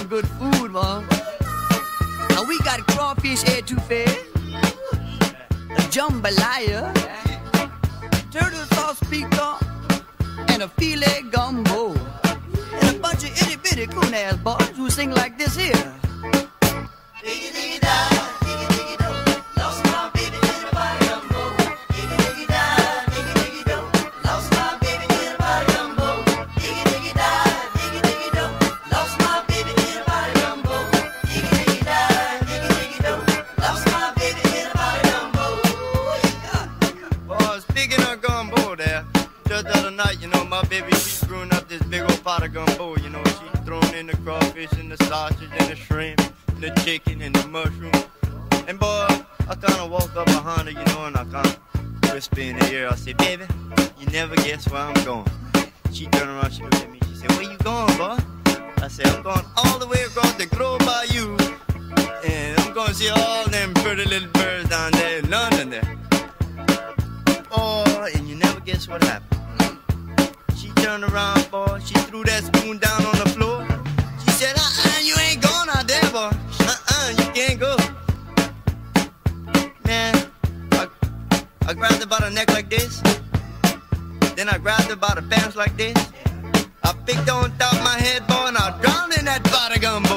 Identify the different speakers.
Speaker 1: good food, man. Now we got crawfish etouffee, jambalaya, turtle sauce piquant, and a filet gumbo, and a bunch of itty bitty coon-ass boys who sing like this here.
Speaker 2: Just the other night, you know, my baby, she's screwing up this big old pot of gumbo, you know. She's throwing in the crawfish and the sausage and the shrimp and the chicken and the mushroom. And boy, I kind of walk up behind her, you know, and I kind of whisper in her ear. I say, baby, you never guess where I'm going. She turned around, she looked at me, she said, where you going, boy? I said, I'm going all the way across the Gros Bayou, and I'm going to see all them pretty little birds down there in London there. Oh, and you never guess what happened. She turned around, boy, she threw that spoon down on the floor. She said, you ain't going out there, boy. You can't go. Man, I grabbed her by the neck like this. Then I grabbed her by the pants like this. I picked her on top of my head, boy, and I drowned in that pot of gum.